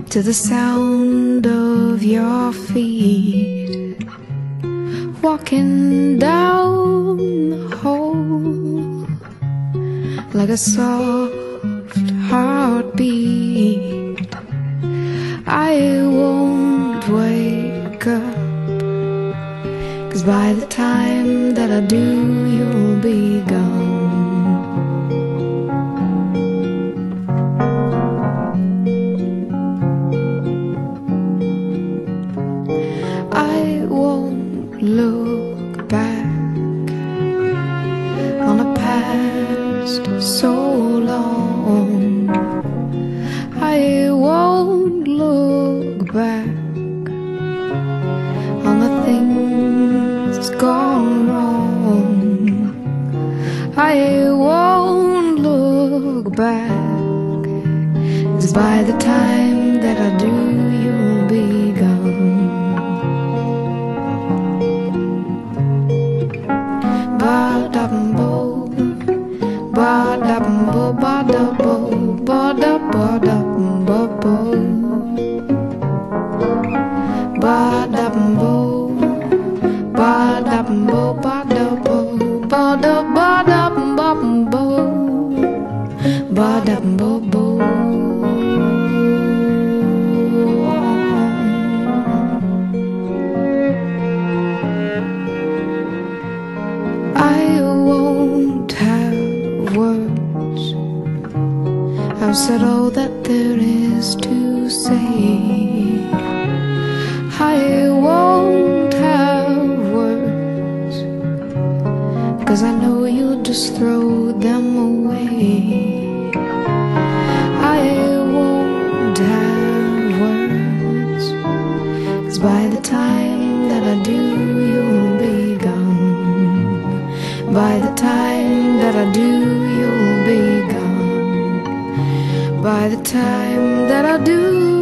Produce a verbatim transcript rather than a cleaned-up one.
to the sound of your feet, walking down the hall like a soft heartbeat. I won't wake up, 'cause by the time that I do, you'll be gone. I won't look back on a past so long. I won't look back on the things gone wrong. I won't look back, 'cause by the time that I do, you'll be gone. Ba-da-bum-bo, ba-da-bum-bo, ba-da-bo, ba-da-ba-da-bum-bo-bo. Ba-da-bum-bo, ba-da-bum-bo, ba-da-bo, ba-da-ba-da-bum-bo, ba-da-bum-bo-bo. I won't have words. I've said all that there is to say. I won't have words, 'cause I know you'll just throw them away. I won't have words, 'cause by the time that I do, you'll be gone. By the time that I do, you'll be gone. By the time that I do,